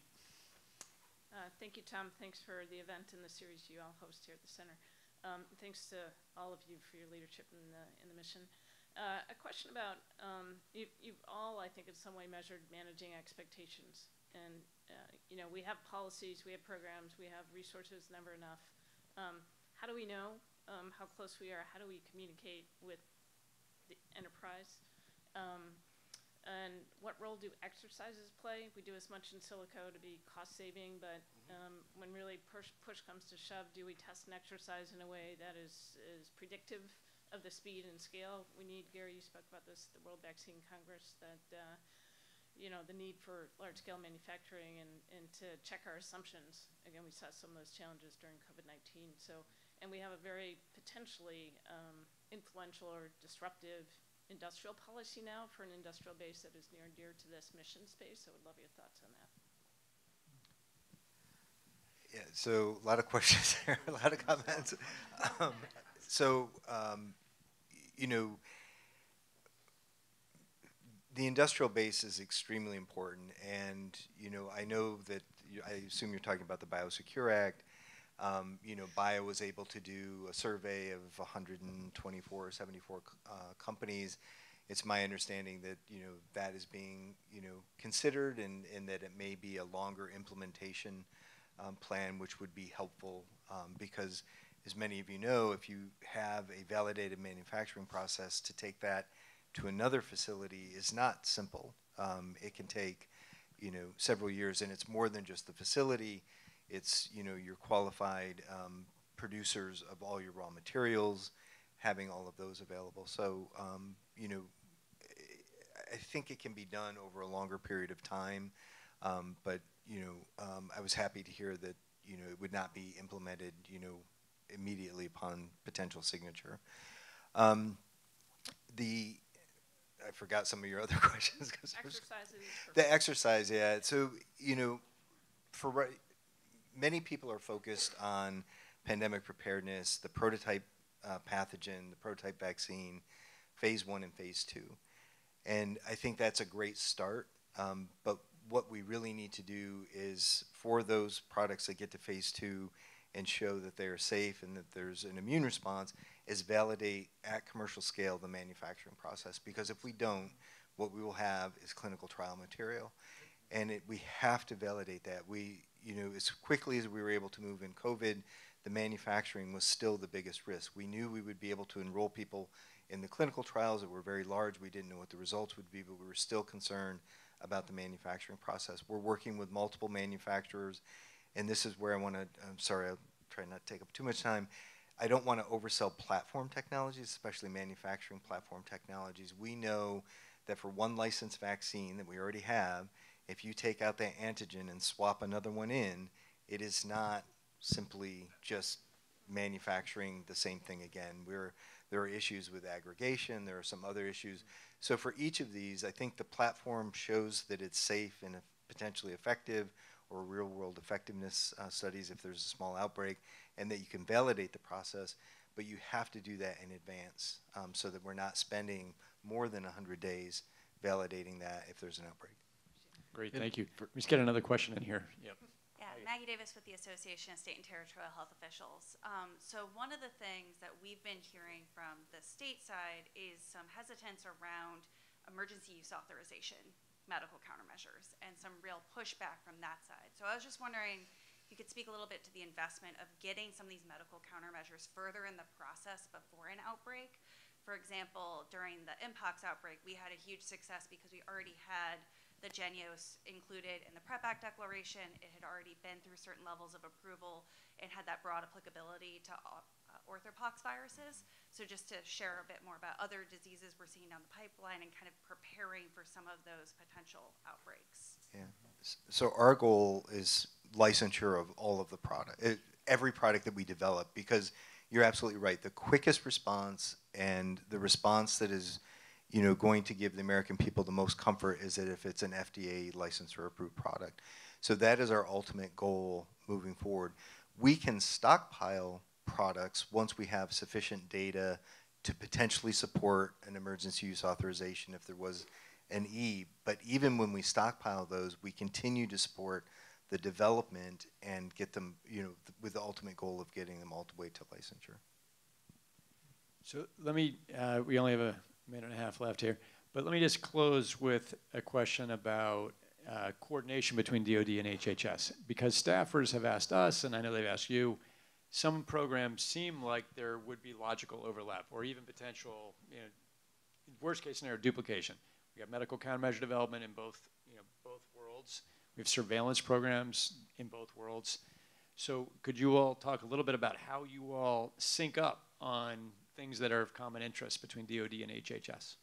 Uh, thank you, Tom. Thanks for the event and the series you all host here at the center. Um, thanks to all of you for your leadership in the, in the mission. Uh, a question about, um, you've, you've all, I think, in some way measured managing expectations. And, uh, you know, we have policies, we have programs, we have resources, never enough. Um, how do we know um, how close we are? How do we communicate with the enterprise? Um, and what role do exercises play? We do as much in silico to be cost saving, but um, when really push, push comes to shove, do we test an exercise in a way that is, is predictive of the speed and scale we need? Gary, you spoke about this, the World Vaccine Congress, that uh, you know, the need for large-scale manufacturing and, and to check our assumptions. Again, we saw some of those challenges during COVID nineteen. So, and we have a very potentially um, influential or disruptive industrial policy now for an industrial base that is near and dear to this mission space. So I would love your thoughts on that. Yeah, so a lot of questions there, a lot of comments. Um, so, um, you know, the industrial base is extremely important, and you know, I know that you, I assume you're talking about the Biosecure Act. Um, you know, Bio was able to do a survey of one hundred twenty-four or seventy-four uh, companies. It's my understanding that you know that is being you know considered, and, and that it may be a longer implementation um, plan, which would be helpful um, because, as many of you know, if you have a validated manufacturing process, to take that to another facility is not simple. Um, it can take, you know, several years, and it's more than just the facility. It's, you know, your qualified um, producers of all your raw materials, having all of those available. So, um, you know, I think it can be done over a longer period of time. Um, but, you know, um, I was happy to hear that, you know, it would not be implemented, you know, immediately upon potential signature. Um, the I forgot some of your other questions. 'Cause Exercises. the exercise, yeah. So, you know, for right, many people are focused on pandemic preparedness, the prototype uh, pathogen, the prototype vaccine, phase one and phase two. And I think that's a great start. Um, but what we really need to do is for those products that get to phase two and show that they are safe and that there's an immune response, is validate at commercial scale the manufacturing process. Because if we don't, what we will have is clinical trial material. And it, we have to validate that. We, you know, as quickly as we were able to move in COVID, the manufacturing was still the biggest risk. We knew we would be able to enroll people in the clinical trials that were very large. We didn't know what the results would be, but we were still concerned about the manufacturing process. We're working with multiple manufacturers, and this is where I want to, I'm sorry, I'll try not to take up too much time. I don't want to oversell platform technologies, especially manufacturing platform technologies. We know that for one licensed vaccine that we already have, if you take out that antigen and swap another one in, it is not simply just manufacturing the same thing again. We're, there are issues with aggregation, there are some other issues. So for each of these, I think the platform shows that it's safe and potentially effective, or real world effectiveness uh, studies if there's a small outbreak, and that you can validate the process, but you have to do that in advance um, so that we're not spending more than one hundred days validating that if there's an outbreak. Great, thank you. Let's get another question in here. Yep. Yeah, Maggie Davis with the Association of State and Territorial Health Officials. Um, so one of the things that we've been hearing from the state side is some hesitance around emergency use authorization medical countermeasures and some real pushback from that side. So I was just wondering if you could speak a little bit to the investment of getting some of these medical countermeasures further in the process before an outbreak. For example, during the Mpox outbreak, we had a huge success because we already had the Genios included in the PrEP Act declaration. It had already been through certain levels of approval and had that broad applicability to uh, orthopox viruses. So just to share a bit more about other diseases we're seeing down the pipeline and kind of preparing for some of those potential outbreaks. Yeah. So our goal is licensure of all of the product, it, every product that we develop, because you're absolutely right. The quickest response and the response that is, you know, going to give the American people the most comfort is that if it's an F D A licensed or approved product. So that is our ultimate goal moving forward. We can stockpile products once we have sufficient data to potentially support an emergency use authorization if there was an E. But even when we stockpile those, we continue to support the development and get them, you know, th with the ultimate goal of getting them all the way to licensure. So let me, uh, we only have a minute and a half left here, but let me just close with a question about uh, coordination between D O D and H H S, because staffers have asked us, and I know they've asked you, some programs seem like there would be logical overlap or even potential, you know, worst case scenario, duplication. We have medical countermeasure development in both, you know, both worlds. We have surveillance programs in both worlds. So could you all talk a little bit about how you all sync up on things that are of common interest between D O D and H H S?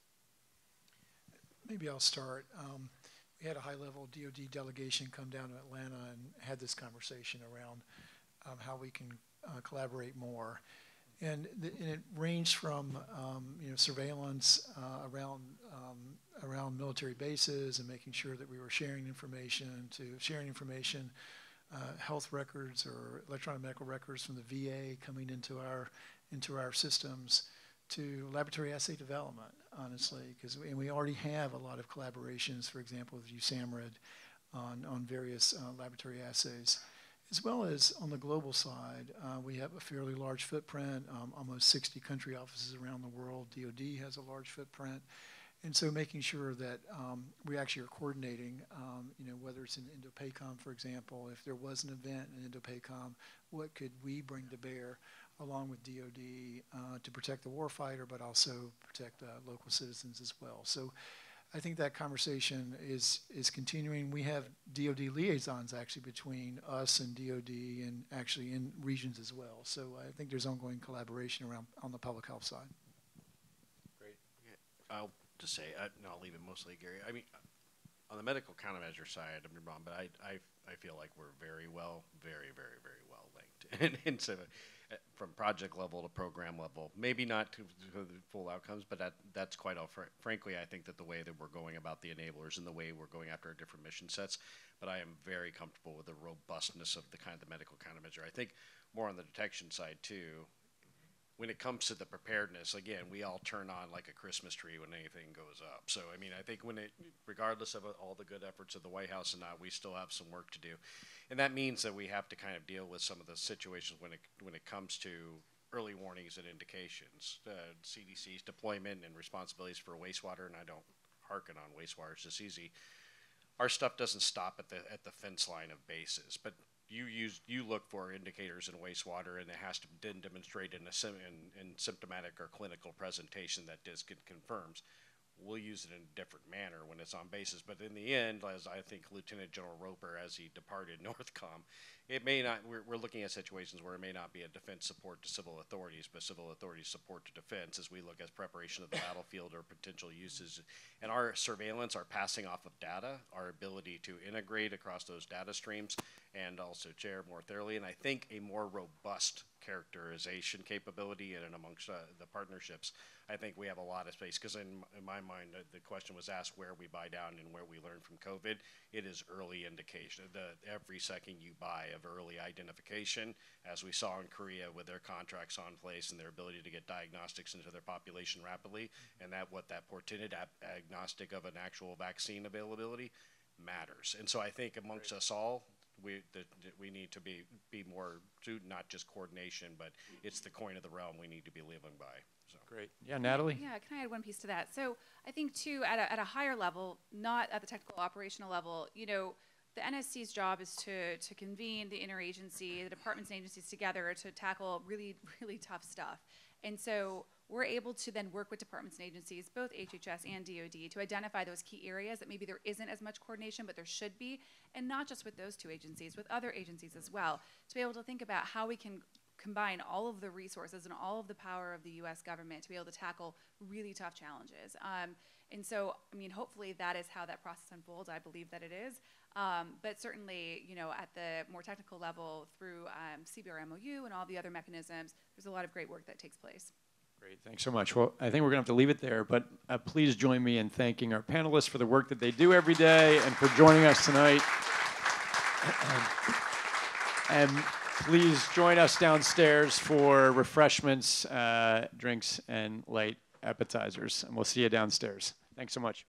Maybe I'll start. Um, we had a high-level D O D delegation come down to Atlanta and had this conversation around um, how we can uh, collaborate more. And, th and it ranged from um, you know, surveillance uh, around um, around military bases and making sure that we were sharing information, to sharing information, uh, health records or electronic medical records from the V A coming into our into our systems, to laboratory assay development, honestly, because we, and we already have a lot of collaborations, for example, with U S A M R I D on, on various uh, laboratory assays. As well as on the global side, uh, we have a fairly large footprint, um, almost sixty country offices around the world. D O D has a large footprint. And so making sure that um, we actually are coordinating, um, you know, whether it's in Indo-PACOM, for example, if there was an event in Indo-PACOM, what could we bring to bear along with D O D uh, to protect the warfighter, but also protect uh, local citizens as well. So I think that conversation is is continuing. We have D O D liaisons actually between us and D O D and actually in regions as well. So I think there's ongoing collaboration around on the public health side. Great. Okay. I'll just say, I, no, I'll leave it mostly, Gary. I mean, on the medical countermeasure side, I'm wrong, but I, I, I feel like we're very well, very, very, very well linked. and, and so uh, from project level to program level. Maybe not to, to the full outcomes, but that, that's quite all. Fr frankly, I think that the way that we're going about the enablers and the way we're going after our different mission sets, but I am very comfortable with the robustness of the kind of the medical countermeasure. I think more on the detection side too. When it comes to the preparedness, again, we all turn on like a Christmas tree when anything goes up. So, I mean, I think when it, regardless of all the good efforts of the White House and not, we still have some work to do. And that means that we have to kind of deal with some of the situations when it, when it comes to early warnings and indications. Uh, C D C's deployment and responsibilities for wastewater, and I don't hearken on wastewater, it's just easy. Our stuff doesn't stop at the, at the fence line of bases, but you use you look for indicators in wastewater, and it has to then demonstrate in a sim in, in symptomatic or clinical presentation that this confirms. We'll use it in a different manner when it's on bases, but in the end, as I think Lieutenant General Roper, as he departed Northcom, it may not. We're, we're looking at situations where it may not be a defense support to civil authorities, but civil authorities support to defense as we look at preparation of the battlefield or potential uses. And our surveillance, our passing off of data, our ability to integrate across those data streams, and also share more thoroughly. And I think a more robust characterization capability in and amongst uh, the partnerships, I think we have a lot of space, because in, in my mind, uh, the question was asked where we buy down and where we learn from COVID. It is early indication. The, every second you buy of early identification, as we saw in Korea with their contracts on place and their ability to get diagnostics into their population rapidly, and that what that portended, agnostic of an actual vaccine availability, matters. And so I think amongst us all, we that we need to be be more to not just coordination, but it's the coin of the realm we need to be living by. So. Great. Yeah, Natalie? Yeah, can I add one piece to that? So I think, too, at a, at a higher level, not at the technical operational level, you know, the N S C's job is to, to convene the interagency, the departments and agencies together to tackle really, really tough stuff. And so we're able to then work with departments and agencies, both H H S and D O D, to identify those key areas that maybe there isn't as much coordination, but there should be, and not just with those two agencies, with other agencies as well, to be able to think about how we can combine all of the resources and all of the power of the U S government to be able to tackle really tough challenges. Um, and so, I mean, hopefully that is how that process unfolds. I believe that it is. Um, but certainly, you know, at the more technical level through um, C B R M O U and all the other mechanisms, there's a lot of great work that takes place. Great, thanks so much. Well, I think we're going to have to leave it there, but uh, please join me in thanking our panelists for the work that they do every day and for joining us tonight. And please join us downstairs for refreshments, uh, drinks, and light appetizers. And we'll see you downstairs. Thanks so much.